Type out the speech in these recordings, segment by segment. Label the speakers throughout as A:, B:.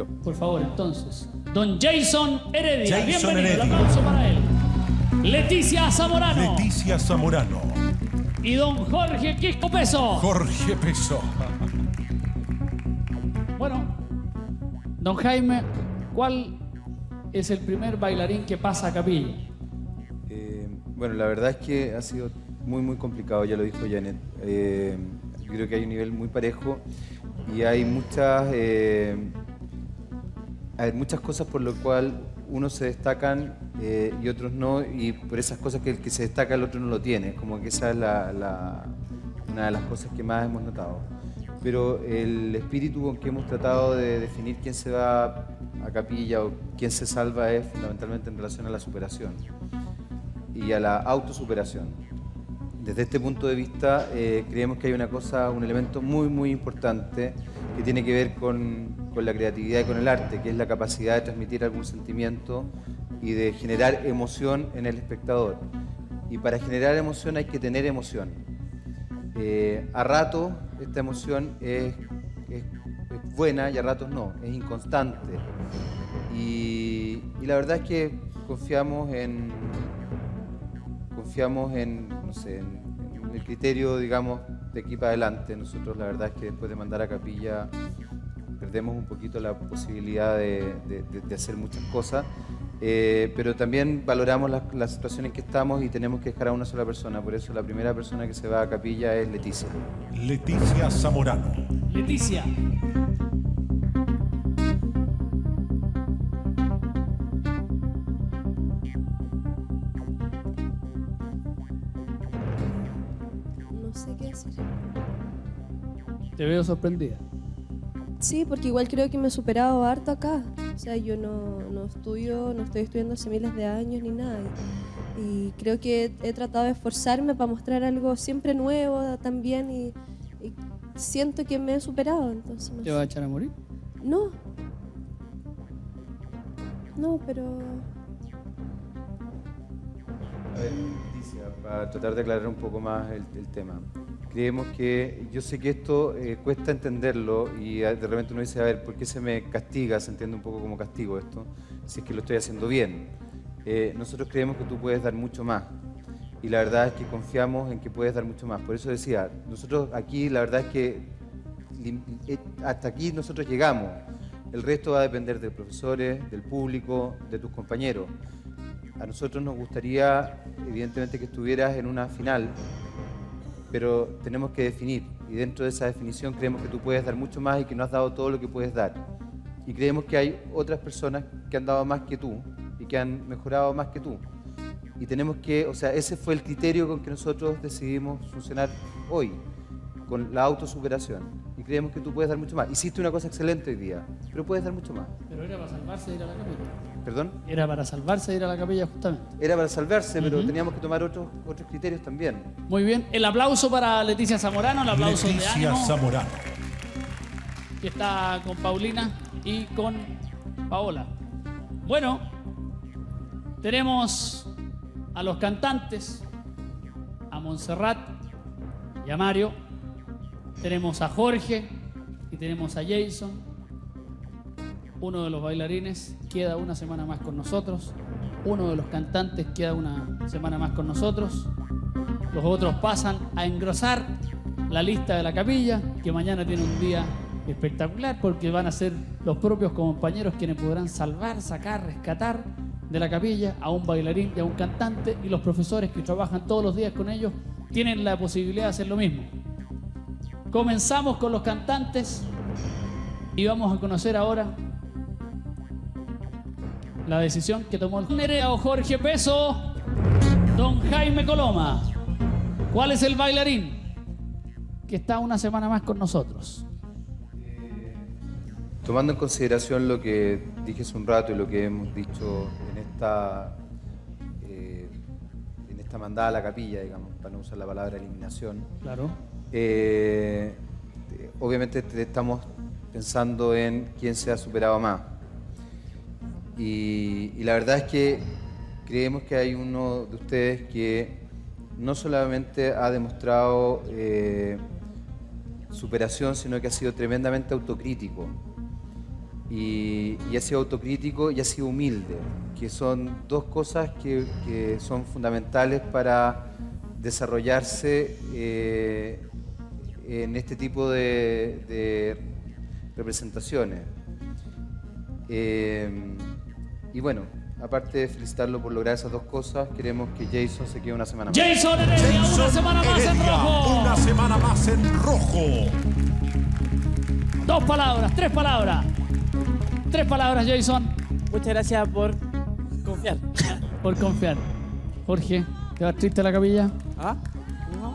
A: Perfecto.
B: Por favor, entonces. Don Jason Heredia.
A: Jason
B: Bienvenido,
A: Heredia.
B: un aplauso para él. Leticia Zamorano.
A: Leticia Zamorano.
B: Y don Jorge Quisco Peso.
A: Jorge Peso.
B: Bueno, don Jaime, ¿cuál es el primer bailarín que pasa a capilla?
C: Bueno, la verdad es que ha sido muy complicado, ya lo dijo Janet. Yo creo que hay un nivel muy parejo y hay muchas cosas por lo cual unos se destacan y otros no, y por esas cosas que el que se destaca el otro no lo tiene. Como que esa es una de las cosas que más hemos notado. Pero el espíritu con que hemos tratado de definir quién se va a capilla o quién se salva es fundamentalmente en relación a la superación y a la autosuperación. Desde este punto de vista creemos que hay un elemento muy importante que tiene que ver con la creatividad y con el arte, que es la capacidad de transmitir algún sentimiento y de generar emoción en el espectador. Y para generar emoción hay que tener emoción. A ratos esta emoción es buena y a ratos no, es inconstante. Y la verdad es que confiamos en no sé, en el criterio, digamos, de aquí para adelante. Nosotros la verdad es que después de mandar a capilla perdemos un poquito la posibilidad de hacer muchas cosas, pero también valoramos las situaciones en que estamos y tenemos que dejar a una sola persona. Por eso la primera persona que se va a capilla es Leticia.
A: Leticia Zamorano.
B: Leticia.
D: No sé qué decir.
B: Te veo sorprendida.
D: Sí, porque igual creo que me he superado harto acá. O sea, yo no estoy estudiando hace miles de años ni nada. Y creo que he tratado de esforzarme para mostrar algo siempre nuevo también y siento que me he superado. Entonces, no
B: ¿Te
D: sé.
B: vas a echar a morir?
D: No. No, pero...
C: A ver, Leticia, para tratar de aclarar un poco más el tema. Creemos que, yo sé que esto cuesta entenderlo y de repente uno dice, a ver, ¿por qué se me castiga? Se entiende un poco como castigo esto, si es que lo estoy haciendo bien. Nosotros creemos que tú puedes dar mucho más y la verdad es que confiamos en que puedes dar mucho más. Por eso decía, nosotros aquí la verdad es que hasta aquí nosotros llegamos. El resto va a depender de los profesores, del público, de tus compañeros. A nosotros nos gustaría, evidentemente, que estuvieras en una final, pero tenemos que definir, y dentro de esa definición creemos que tú puedes dar mucho más y que no has dado todo lo que puedes dar. Y creemos que hay otras personas que han dado más que tú y que han mejorado más que tú. Y tenemos que, o sea, ese fue el criterio con que nosotros decidimos funcionar hoy, con la autosuperación. Y creemos que tú puedes dar mucho más. Hiciste una cosa excelente hoy día, pero puedes dar mucho más.
B: Pero era para salvarse de ir a la capilla.
C: ¿Perdón?
B: Era para salvarse de ir a la capilla justamente.
C: Era para salvarse, pero teníamos que tomar otros criterios también.
B: Muy bien, el aplauso para Leticia Zamorano, el aplauso de
A: Leticia
B: ánimo,
A: Zamorano.
B: que está con Paulina y con Paola. Bueno, tenemos a los cantantes, a Montserrat y a Mario, tenemos a Jorge y tenemos a Jason. Uno de los bailarines queda una semana más con nosotros, uno de los cantantes queda una semana más con nosotros, los otros pasan a engrosar la lista de la capilla, que mañana tiene un día espectacular porque van a ser los propios compañeros quienes podrán salvar, sacar, rescatar de la capilla a un bailarín y a un cantante, y los profesores que trabajan todos los días con ellos tienen la posibilidad de hacer lo mismo. Comenzamos con los cantantes y vamos a conocer ahora la decisión que tomó el Nerea o Jorge Peso, don Jaime Coloma. ¿Cuál es el bailarín que está una semana más con nosotros?
C: Tomando en consideración lo que dije hace un rato y lo que hemos dicho en esta mandada a la capilla, digamos, para no usar la palabra eliminación,
B: Claro.
C: obviamente estamos pensando en quién se ha superado más. Y la verdad es que creemos que hay uno de ustedes que no solamente ha demostrado superación, sino que ha sido tremendamente autocrítico. y ha sido autocrítico y ha sido humilde, que son dos cosas que son fundamentales para desarrollarse en este tipo de representaciones. Y bueno, aparte de felicitarlo por lograr esas dos cosas, queremos que Jason se quede una semana más.
B: Jason Heredia, una
A: Jason
B: semana más en
A: Heredia,
B: rojo.
A: una semana más en rojo.
B: 2 palabras, 3 palabras. 3 palabras, Jason,
E: Muchas gracias por confiar.
B: por confiar. Jorge, ¿te vas triste a la capilla?
E: ¿Ah? No.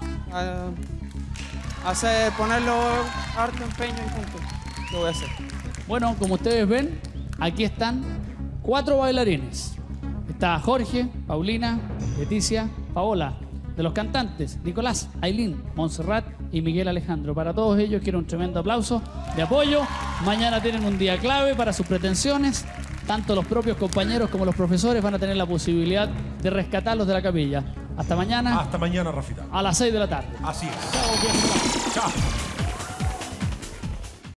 E: Hacer, ponerlo harto empeño y punto. Lo voy a hacer.
B: Bueno, como ustedes ven, aquí están 4 bailarines. Está Jorge, Paulina, Leticia, Paola. De los cantantes, Nicolás, Ailín, Montserrat y Miguel Alejandro. Para todos ellos quiero un tremendo aplauso de apoyo. Mañana tienen un día clave para sus pretensiones. Tanto los propios compañeros como los profesores van a tener la posibilidad de rescatarlos de la capilla. Hasta mañana
A: Hasta mañana, Rafita.
B: a las 6 de la tarde.
A: Así es.
B: Chao, bien.
A: Chao.